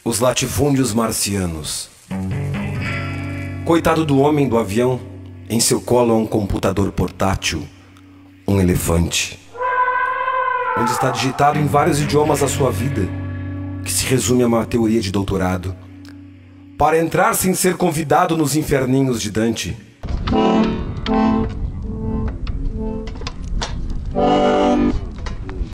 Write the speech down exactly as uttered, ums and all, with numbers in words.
Os latifúndios marcianos. Coitado do homem do avião, em seu colo há um computador portátil, um elefante, onde está digitado em vários idiomas a sua vida, que se resume a uma teoria de doutorado, para entrar sem ser convidado nos inferninhos de Dante.